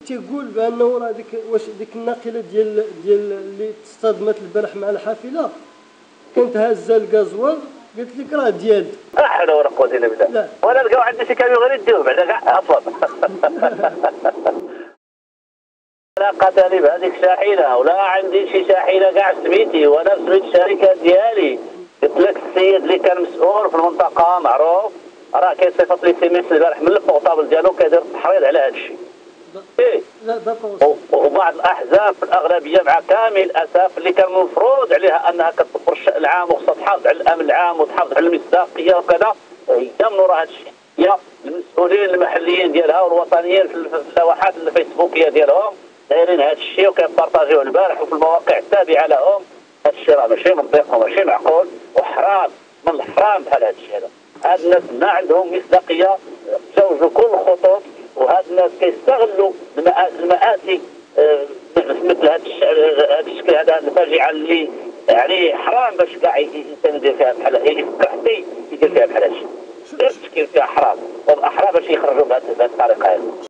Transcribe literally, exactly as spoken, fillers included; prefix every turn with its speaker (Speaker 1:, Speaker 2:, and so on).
Speaker 1: تيقول بانه راه ديك واش ديك الناقله ديال ديال اللي تصطدمت البارح مع الحافله كانت هازه الكازوال، قلت لك راه ديال
Speaker 2: لا حول ولا قوه الا بالله. ولا لقاو عندي شي كاميو غير يديوه بعدا كاع اصلا. لا قتلي بهذيك الشاحنه ولا عندي شي شاحنه كاع سميتي وانا سميت الشركه ديالي. قلت لك السيد اللي كان مسؤول في المنطقه معروف راه كيصيفط لي سي ميس البارح من البورطابل ديالو كيدير التحريض على هذا الشيء. ايه
Speaker 1: لا دابا
Speaker 2: وبعض الاحزاب في الاغلبيه مع كامل الاسف اللي كان المفروض عليها انها كتطبر الشان العام وخصها تحافظ على الامن العام وتحافظ على المصداقيه وكذا، هي من وراء هذا الشيء. هي المسؤولين المحليين ديالها والوطنيين في اللوحات الفيسبوكيه ديالهم دايرين هذا الشيء وكيبارطاجيوه البارح وفي المواقع التابعه لهم. هذا الشيء راه ماشي منطق وماشي معقول وحرام من الحرام بحال هذا الشيء هذا. هاد الناس ما عندهم مصداقيه، تجاوزوا كل الخطوط، وهاد الناس كيستغلوا المآسي مثل هذا الشكل هذا الفاجعه اللي يعني حرام باش كاع الانسان يدير فيها بحال يفكر حتى يدير فيها بحال هذا الشيء. التفكير فيها حرام، والاحرار باش يخرجوا بهذه الطريقه هذه.